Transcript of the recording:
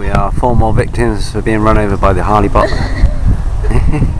we are 4 more victims for being run over by the Harley bot.